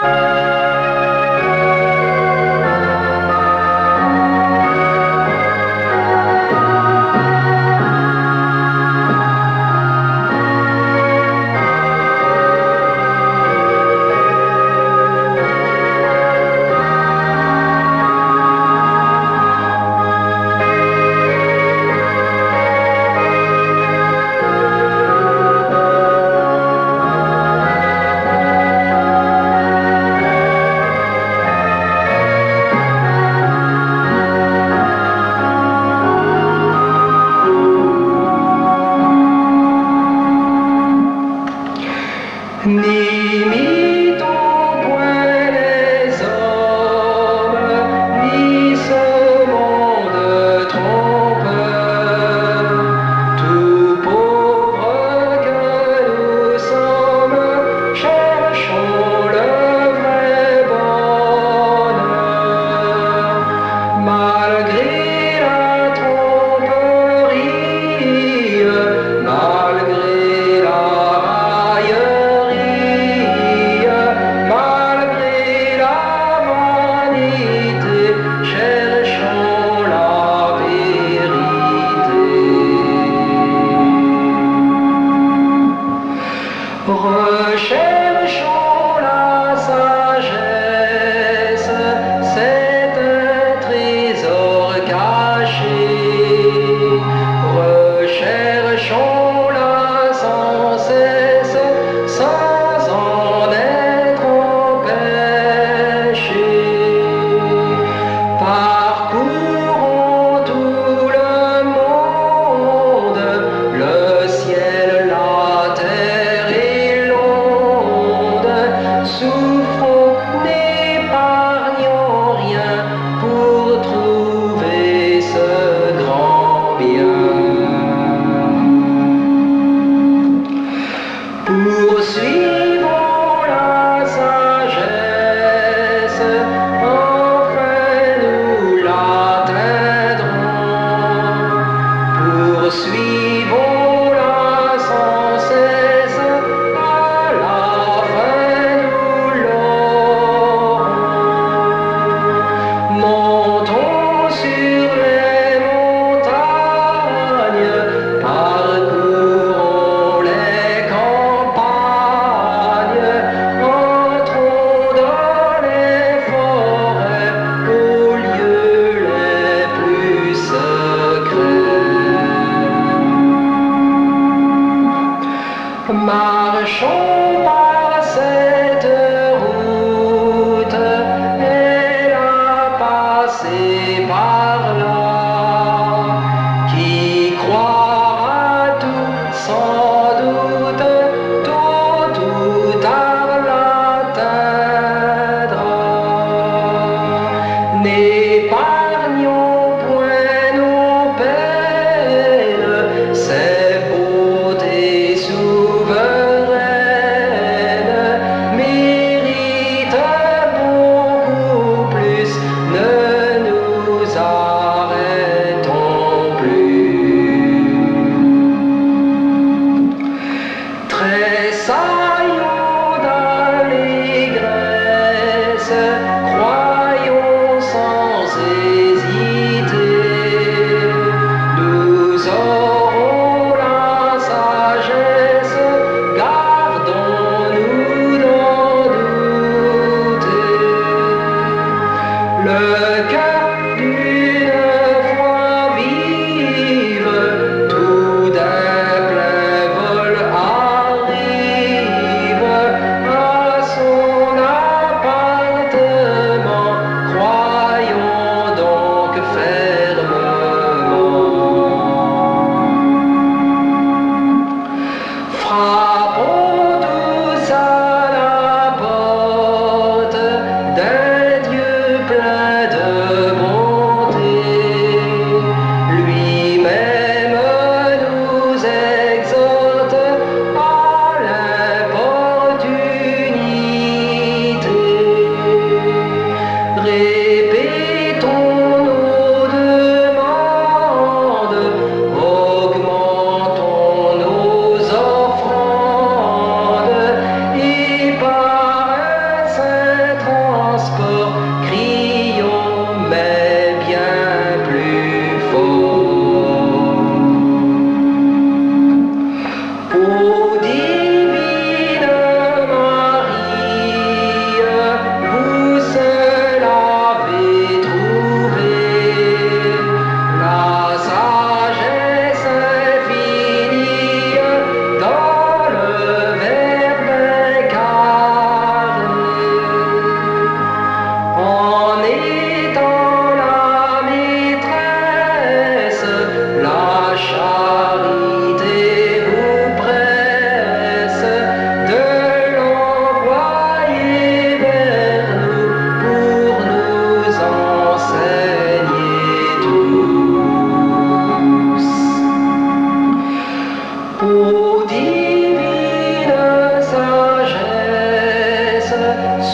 N'imitant point les hommes, ni ce monde trompeur, tout pauvre que nous sommes, cherchons le vrai bonheur, malgré la tromperie, malgré la recherchons la sagesse, c'est un trésor caché. Recherchons-la sans cesse, sans en être empêchés. Parcourons tout le monde, le ciel, la terre et l'onde. Souffrons, n'épargnons rien pour trouver ce grand bien. Poursuivons la sagesse, enfin nous l'atteindrons. Poursuivons-la sans cesse, à la fin nous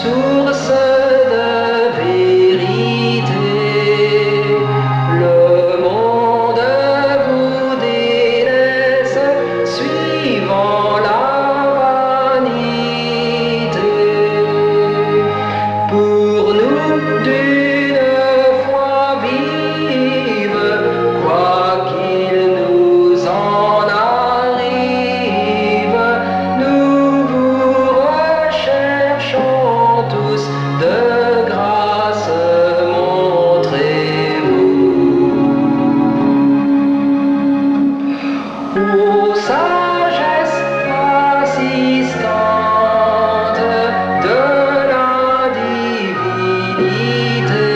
source de vérité. Le monde vous délaisse, suivant la vanité. Pour nous d'une foi vive, quoi qu'il nous en arrive, nous vous recherchons tous, de grâce montrez-vous. Ô sagesse assistante de la divinité,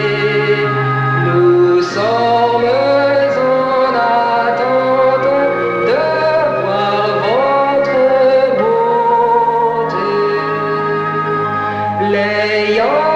nous sommes en attente de voir votre beauté. L'ayant